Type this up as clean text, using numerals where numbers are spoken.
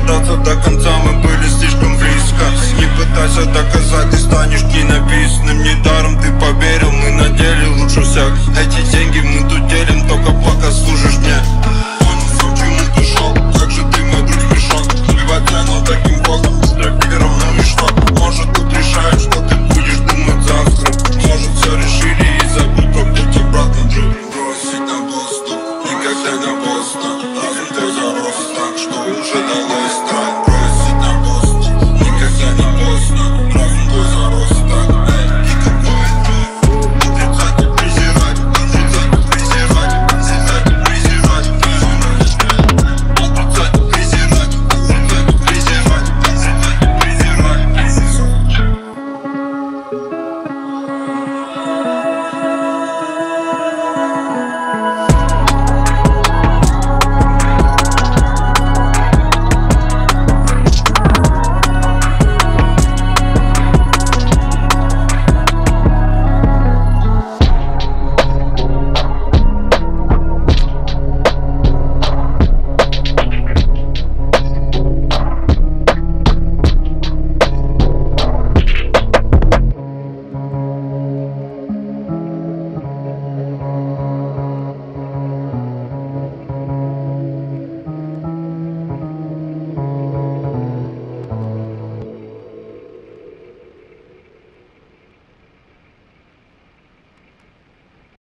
драться до конца, мы были слишком близко. Не пытайся доказать, ты станешь ненаписанным. Недаром ты поверил, мы на деле лучше всех. Эти деньги мы тут делим, только пока служишь мне.